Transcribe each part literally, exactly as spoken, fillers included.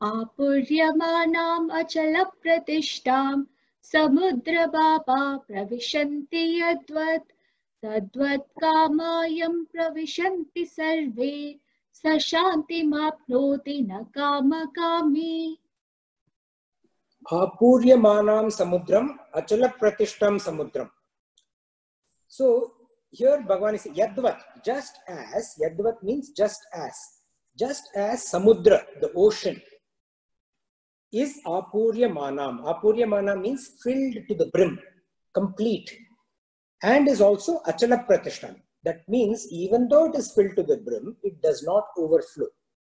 आपूर्यमानाम् अचलप्रतिष्ठां समुद्रभापा प्रविशन्ति यद्वत् तद्वत् कामायं प्रविशन्ति सर्वे स शान्तिमाप्नोति न कामकामी। Apuryamanam samudram achala pratishtam samudram. So here Bhagavan is saying yadvat, just as, yadvat means just as, just as samudra, the ocean, is apuryamanam. Apuryamanam means filled to the brim, complete, and is also achala pratishtam. That means even though it is filled to the brim, it does not overflow.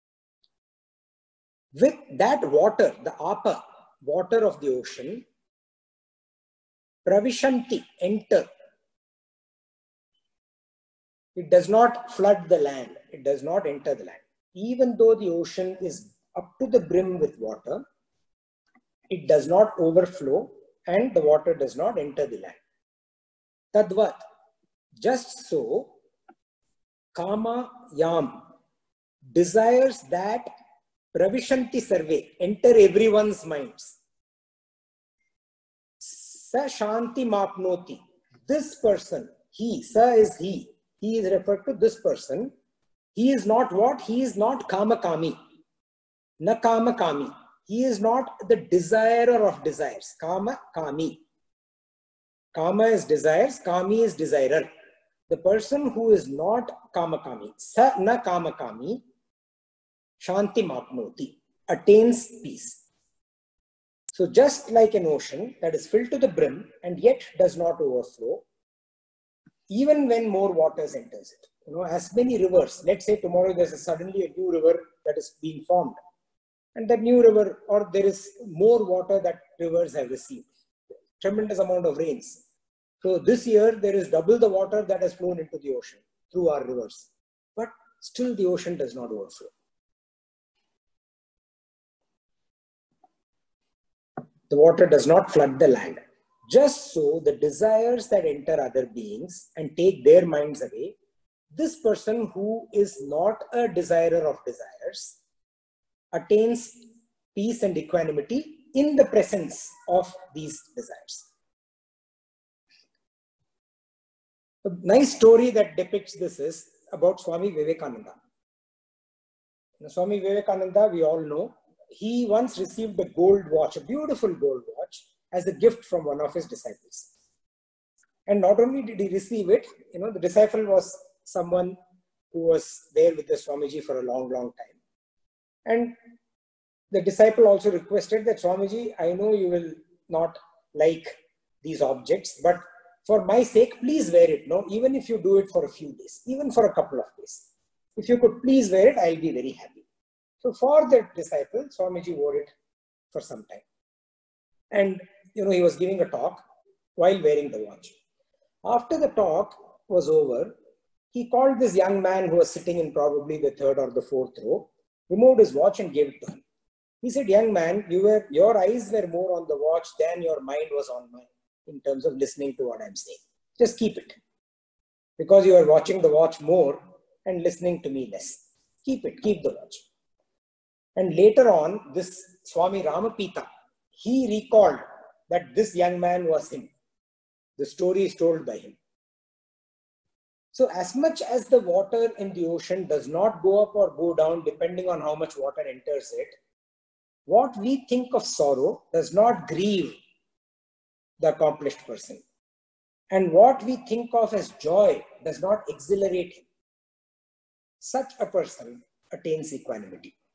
With that water, the apa, water of the ocean, pravishanti, enter. It does not flood the land. It does not enter the land. Even though the ocean is up to the brim with water, it does not overflow and the water does not enter the land. Tadvat, just so, kama yam, desires that pravishanti sarve, enter everyone's minds. Sa shanti mapnoti, this person, he, sa is he, he is referred to this person. He is not what? He is not kamakami, na kamakami. He is not the desirer of desires, kama kami. Kama is desires, kami is desirer. The person who is not kamakami, sa na kamakami, shanti mapnoti, attains peace. So just like an ocean that is filled to the brim and yet does not overflow, even when more waters enters it. You know, as many rivers, let's say tomorrow there's a suddenly a new river that is being formed, and that new river, or there is more water that rivers have received, tremendous amount of rains. So this year there is double the water that has flown into the ocean through our rivers, but still the ocean does not overflow. The water does not flood the land. Just so the desires that enter other beings and take their minds away, this person who is not a desirer of desires attains peace and equanimity in the presence of these desires. A nice story that depicts this is about Swami Vivekananda. Now, Swami Vivekananda, we all know, he once received a gold watch, a beautiful gold watch, as a gift from one of his disciples. And not only did he receive it, you know, the disciple was someone who was there with the Swamiji for a long, long time. And the disciple also requested that, Swamiji, I know you will not like these objects, but for my sake, please wear it. No, even if you do it for a few days, even for a couple of days. If you could please wear it, I'll be very happy. So for the disciple, Swamiji wore it for some time. And, you know, he was giving a talk while wearing the watch. After the talk was over, he called this young man who was sitting in probably the third or the fourth row, removed his watch and gave it to him. He said, young man, you were, your eyes were more on the watch than your mind was on mine in terms of listening to what I'm saying. Just keep it. Because you are watching the watch more and listening to me less. Keep it, keep the watch. And later on, this Swami Ramapita, he recalled that this young man was him. The story is told by him. So as much as the water in the ocean does not go up or go down depending on how much water enters it, what we think of sorrow does not grieve the accomplished person. And what we think of as joy does not exhilarate him. Such a person attains equanimity.